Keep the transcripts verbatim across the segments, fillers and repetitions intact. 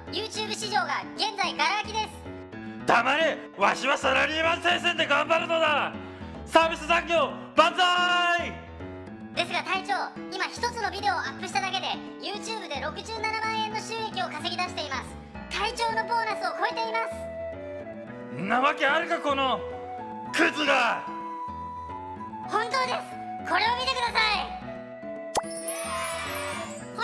YouTube 市場が現在ガラ空きです。 黙れ、わしはサラリーマン戦線で頑張るのだ。サービス残業万歳。 ですが隊長、今一つのビデオをアップしただけで YouTube でろくじゅうななまんえんの収益を稼ぎ出しています。隊長のボーナスを超えています。 んなわけあるか、このクズが。 本当です。これを見てください。ほ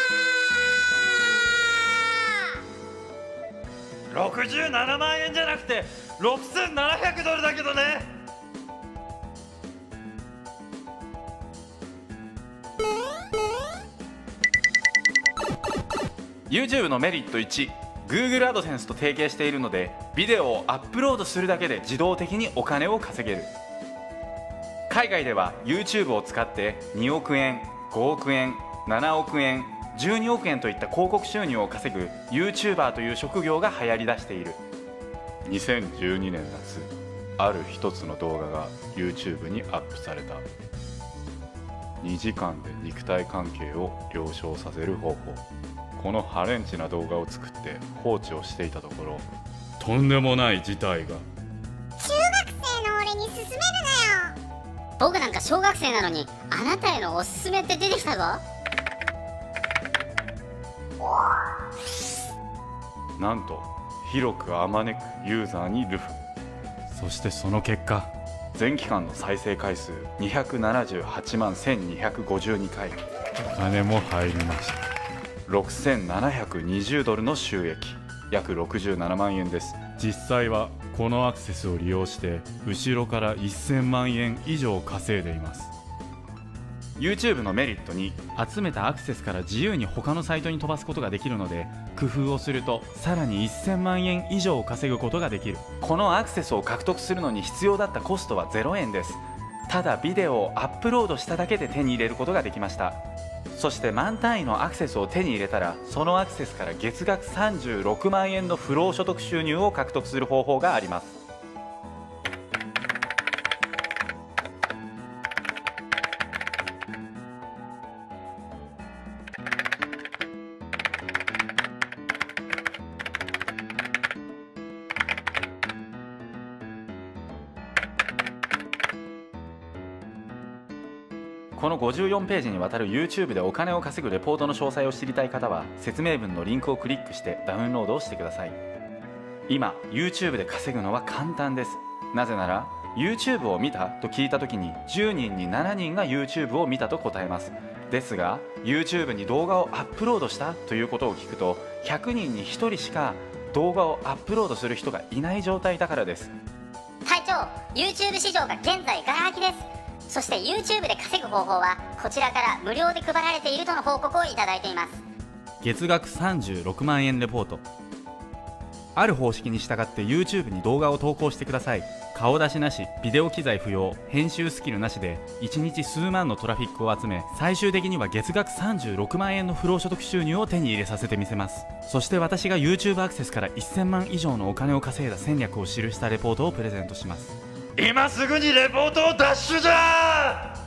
らーろくじゅうななまんえんじゃなくてろくせんななひゃくドルだけどね。YouTube のメリットいち、 Google アドセンスと提携しているのでビデオをアップロードするだけで自動的にお金を稼げる。海外では YouTube を使ってにおくえん、ごおくえん、ななおくえん、じゅうにおくえんといった広告収入を稼ぐ YouTuber という職業が流行りだしている。にせんじゅうにねん夏、ある一つの動画が YouTube にアップされた。にじかんで肉体関係を了承させる方法。このハレンチな動画を作って放置をしていたところ、とんでもない事態が。 中学生の俺に勧めるなよ。 僕なんか小学生なのにあなたへのおすすめって出てきたぞ。 なんと広くあまねくユーザーにルフ。そしてその結果、全期間の再生回数にひゃくななじゅうはちまんせんにひゃくごじゅうにかい。お金も入りました。ろくせんななひゃくにじゅうドルの収益、約ろくじゅうななまんえんです。実際はこのアクセスを利用して後ろからせんまんえん以上稼いでいます。 YouTube のメリットに、集めたアクセスから自由に他のサイトに飛ばすことができるので、工夫をするとさらにせんまんえん以上稼ぐことができる。このアクセスを獲得するのに必要だったコストはゼロえんです。ただビデオをアップロードしただけで手に入れることができました。そして満単位のアクセスを手に入れたら、そのアクセスから月額さんじゅうろくまんえんの不労所得収入を獲得する方法があります。このごじゅうよんページにわたる YouTube でお金を稼ぐレポートの詳細を知りたい方は、説明文のリンクをクリックしてダウンロードをしてください。今 YouTube で稼ぐのは簡単です。なぜなら YouTube を見たと聞いた時にじゅうにんにしちにんが YouTube を見たと答えます。ですが YouTube に動画をアップロードしたということを聞くと、ひゃくにんにひとりしか動画をアップロードする人がいない状態だからです。 隊長、 YouTube 市場が現在ガラ空きです。そして YouTube で稼ぐ方法はこちらから無料で配られているとの報告をいただいています。 月額さんじゅうろくまんえんレポート。ある方式に従って YouTube に動画を投稿してください。顔出しなし、ビデオ機材不要、編集スキルなしでいちにち数万のトラフィックを集め、最終的には月額さんじゅうろくまんえんの不労所得収入を手に入れさせてみせます。そして私が YouTube アクセスからせんまん以上のお金を稼いだ戦略を記したレポートをプレゼントします。今すぐにレポートをダッシュじゃー。